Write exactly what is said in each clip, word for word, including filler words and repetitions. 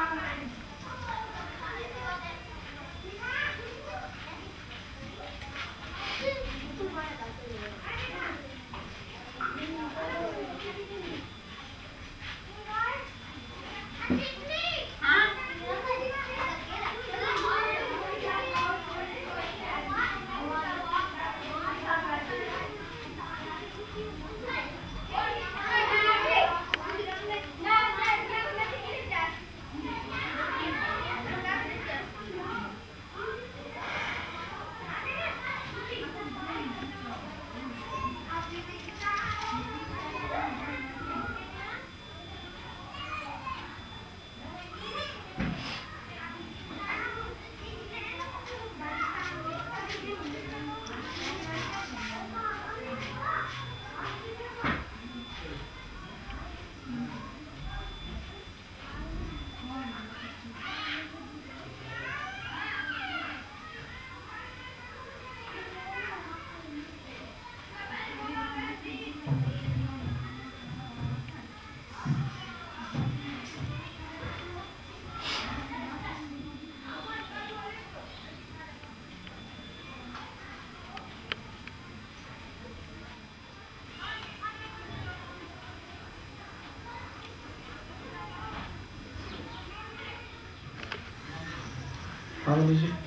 How is it?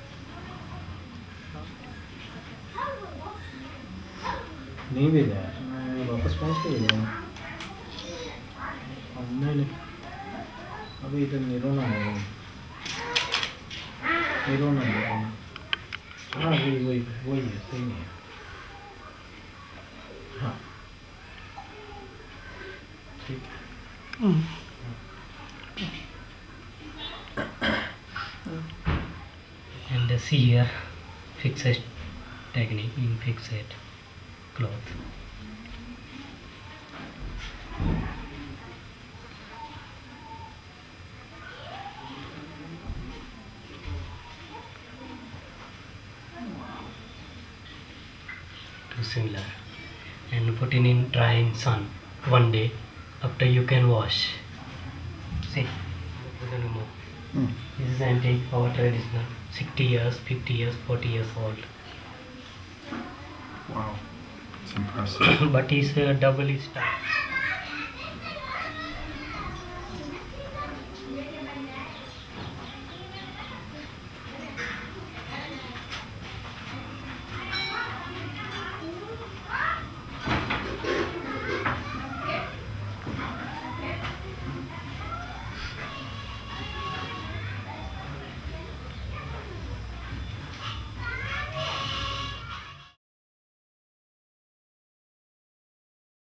नहीं भेजा है, मैं वापस पहुँच के भेजा हमने नहीं अभी इधर निरोना है निरोना निरोना हाँ वही वही वही है सही नहीं है हाँ ठीक है and uh, see here fixed technique in fixed cloth. Too similar and put in in dry in sun one day after you can wash. See, mm. This is antique, our traditional, sixty years, fifty years, forty years old. Wow, it's impressive. But it's uh, doubly starched.